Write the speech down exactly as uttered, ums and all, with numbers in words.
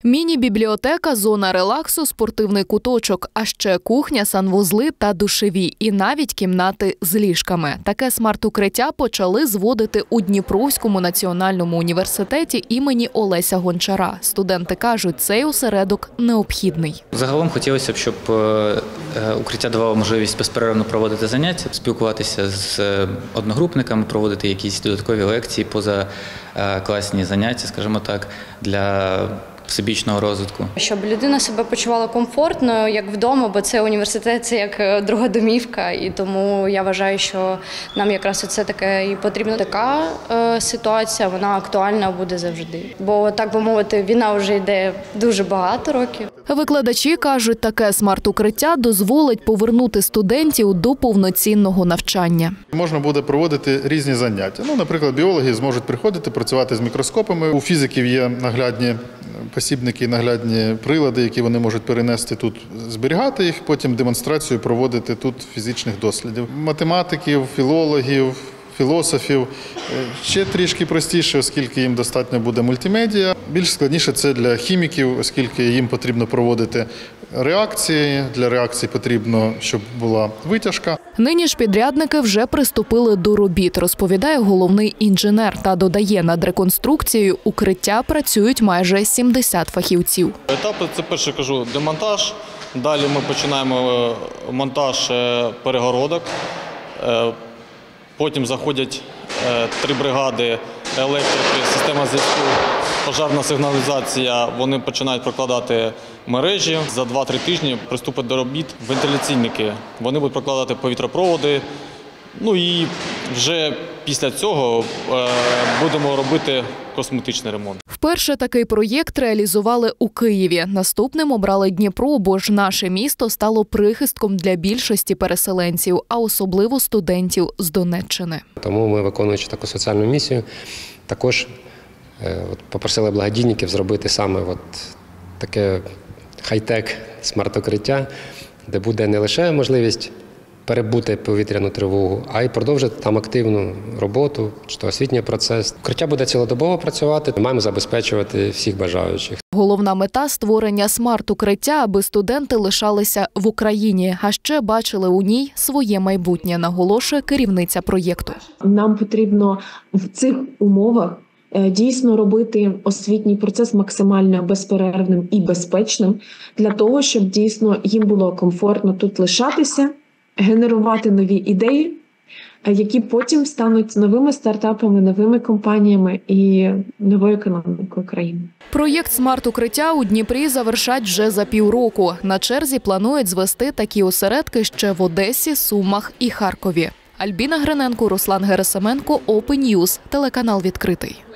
Міні-бібліотека, зона релаксу, спортивний куточок, а ще кухня, санвузли та душові. І навіть кімнати з ліжками. Таке смарт-укриття почали зводити у Дніпровському національному університеті імені Олеся Гончара. Студенти кажуть, цей осередок необхідний. Загалом хотілося б, щоб укриття давало можливість безперервно проводити заняття, спілкуватися з одногрупниками, проводити якісь додаткові лекції, позакласні заняття, скажімо так, для всебічного розвитку. Щоб людина себе почувала комфортно, як вдома, бо це університет, це як друга домівка, і тому я вважаю, що нам якраз це таке і потрібно. Така е, ситуація, вона актуальна буде завжди. Бо, так би мовити, війна вже йде дуже багато років. Викладачі кажуть, таке смарт-укриття дозволить повернути студентів до повноцінного навчання. Можна буде проводити різні заняття. Ну, наприклад, біологи зможуть приходити, працювати з мікроскопами. У фізиків є наглядні посібники, наглядні прилади, які вони можуть перенести тут, зберігати їх, потім демонстрацію проводити тут фізичних дослідів. Математиків, філологів, філософів ще трішки простіше, оскільки їм достатньо буде мультимедіа. Більш складніше це для хіміків, оскільки їм потрібно проводити реакції. Для реакцій потрібно, щоб була витяжка. Нині ж підрядники вже приступили до робіт, розповідає головний інженер та додає, над реконструкцією укриття працюють майже сімдесят фахівців. Етапи – це перше, кажу, демонтаж. Далі ми починаємо монтаж перегородок. Потім заходять три бригади електрики, система зв'язку, пожежна сигналізація. Вони починають прокладати мережі. За два-три тижні приступять до робіт вентиляційники. Вони будуть прокладати повітропроводи. Ну і вже після цього будемо робити косметичний ремонт. Вперше такий проєкт реалізували у Києві. Наступним обрали Дніпро, бо ж наше місто стало прихистком для більшості переселенців, а особливо студентів з Донеччини. Тому ми, виконуючи таку соціальну місію, також от, попросили благодійників зробити саме от таке хай-тек смарт-укриття, де буде не лише можливість перебути повітряну тривогу, а й продовжити там активну роботу, чи то освітній процес. Укриття буде цілодобово працювати, маємо забезпечувати всіх бажаючих. Головна мета – створення смарт-укриття, аби студенти лишалися в Україні, а ще бачили у ній своє майбутнє, наголошує керівниця проєкту. Нам потрібно в цих умовах дійсно робити освітній процес максимально безперервним і безпечним, для того, щоб дійсно їм було комфортно тут лишатися, генерувати нові ідеї, які потім стануть новими стартапами, новими компаніями і новою економікою країни. Проєкт смарт-укриття у Дніпрі завершать вже за півроку. На черзі планують звести такі осередки ще в Одесі, Сумах і Харкові. Альбіна Гриненко, Руслан Герасименко, Open News, телеканал «Відкритий».